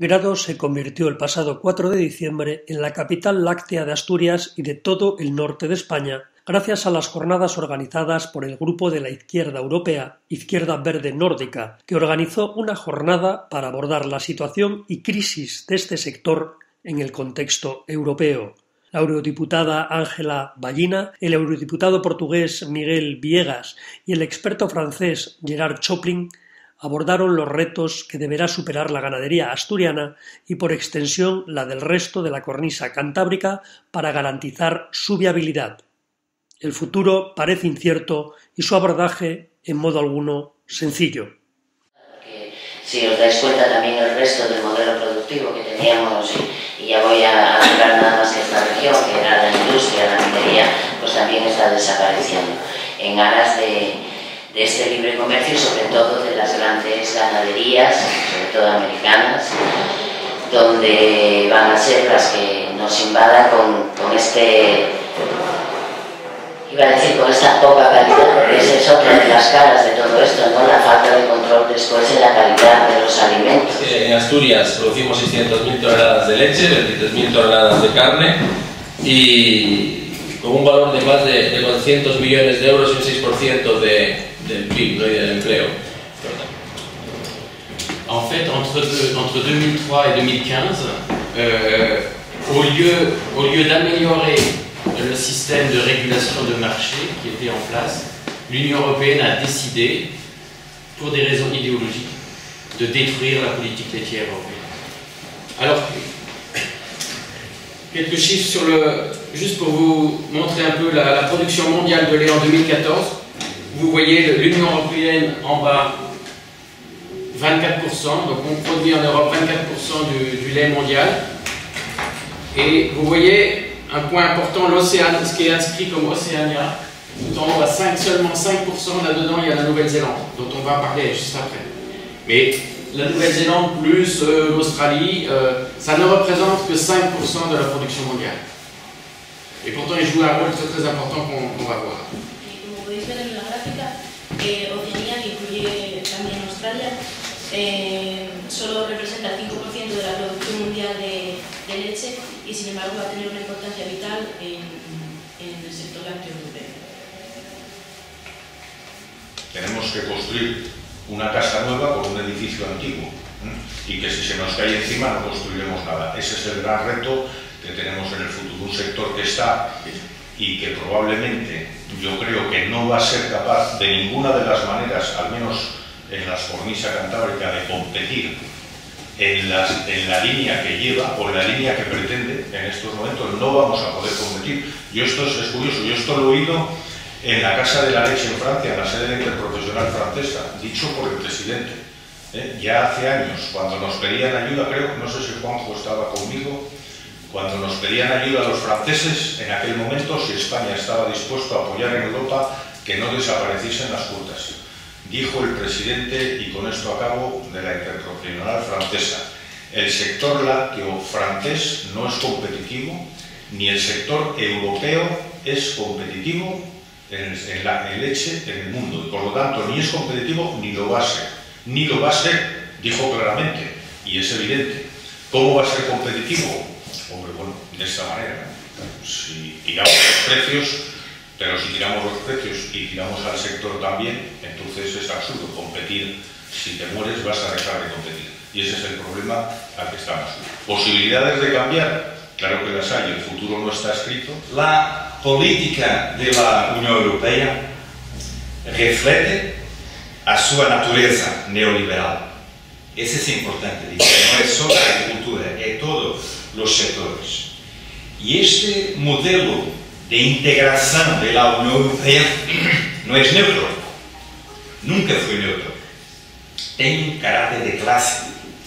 Grado se convirtió el pasado 4 de diciembre en la capital láctea de Asturias y de todo el norte de España, gracias a las jornadas organizadas por el Grupo de la Izquierda Europea, Izquierda Verde Nórdica, que organizó una jornada para abordar la situación y crisis de este sector en el contexto europeo. La eurodiputada Ángela Ballina, el eurodiputado portugués Miguel Viegas y el experto francés Gerard Choplin abordaron los retos que deberá superar la ganadería asturiana y, por extensión, la del resto de la cornisa cantábrica para garantizar su viabilidad. El futuro parece incierto y su abordaje, en modo alguno, sencillo. Si os dais cuenta, también el resto del modelo productivo que teníamos, y ya voy a hablar nada más de esta región, que era la industria, la minería, pues también está desapareciendo en aras de este libre comercio y sobre todo de las grandes ganaderías, sobre todo americanas, donde van a ser las que nos invadan con este, iba a decir, con esta poca calidad, que esa es otra de las caras de todo esto, ¿no? La falta de control después en la calidad de los alimentos. En Asturias producimos 600.000 toneladas de leche, 23.000 toneladas de carne y con un valor de más de 400 millones de euros y un 6% del PIB, ¿no? Y del empleo. En fait, entre 2003 et 2015, au lieu d'améliorer le système de régulation de marché qui était en place, l'Union européenne a décidé, pour des raisons idéologiques, de détruire la politique laitière européenne. Alors, quelques chiffres juste pour vous montrer un peu la production mondiale de lait en 2014. Vous voyez l'Union européenne en bas, 24%, donc on produit en Europe 24% du lait mondial. Et vous voyez un point important, l'Océanie, ce qui est inscrit comme Océania, tout en haut à seulement 5%, là-dedans il y a la Nouvelle-Zélande, dont on va parler juste après. Mais la Nouvelle-Zélande plus l'Australie, ça ne représente que 5% de la production mondiale. Et pourtant ils jouent un rôle très très important qu'on va voir. Como podéis ver en la gráfica, Oceanía, que incluye también Australia, solo representa el 5% de la producción mundial de leche y sin embargo va a tener una importancia vital en el sector lácteo europeo. Tenemos que construir una casa nueva por un edificio antiguo, y que si se nos cae encima no construiremos nada. Ese es el gran reto que tenemos en el futuro, un sector que está y que probablemente yo creo que no va a ser capaz de ninguna de las maneras, al menos en la cornisa cantábrica, de competir en la línea que lleva o en la línea que pretende. En estos momentos no vamos a poder competir. Esto es curioso, yo esto lo he oído en la Casa de la Leche en Francia, en la sede interprofesional francesa, dicho por el presidente. Ya hace años, cuando nos pedían ayuda, creo, no sé si Juanjo estaba conmigo, cuando nos pedían ayuda a los franceses, en aquel momento, si España estaba dispuesto a apoyar en Europa que no desapareciesen las cuotas. Dijo el presidente, y con esto acabo, de la interprofesional francesa: el sector lácteo francés no es competitivo, ni el sector europeo es competitivo en la leche en el mundo, y por lo tanto ni es competitivo ni lo va a ser. Ni lo va a ser, dijo claramente, y es evidente. ¿Cómo va a ser competitivo? Hombre, bueno, de esta manera, ¿no? Si tiramos los precios, pero si tiramos los precios y tiramos al sector también, entonces es absurdo competir. Si te mueres vas a dejar de competir, y ese es el problema al que estamos. ¿Posibilidades de cambiar? Claro que las hay, el futuro no está escrito. La política de la Unión Europea refleja a su naturaleza neoliberal. Eso es importante decir, no es solo la agricultura, es todos los sectores. Y este modelo de integración de la Unión Europea no es neutro, nunca fue neutro, tiene un carácter de clase.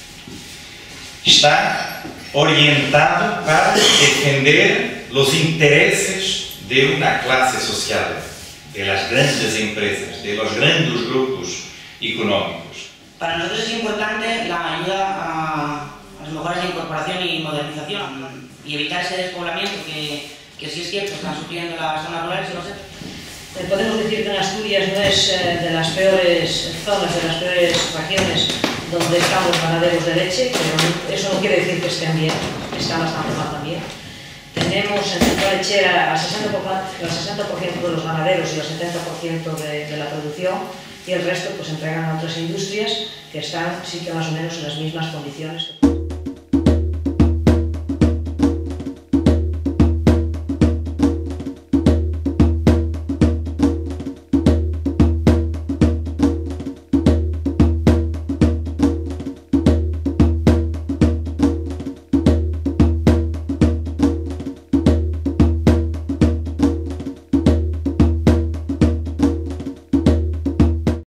Está orientado para defender los intereses de una clase social, de las grandes empresas, de los grandes grupos económicos. Para nosotros es importante la ayuda a las mejoras de incorporación y modernización y evitar ese despoblamiento que sí es cierto, están sufriendo las zonas rurales, no sé. Podemos decir que en Asturias no es de las peores zonas, de las peores regiones donde están los ganaderos de leche, pero eso no quiere decir que estén bien, están bastante mal también. Tenemos en Central Lechera al 60% de los ganaderos y al 70% de la producción, y el resto pues entregan a otras industrias que están sí que más o menos en las mismas condiciones.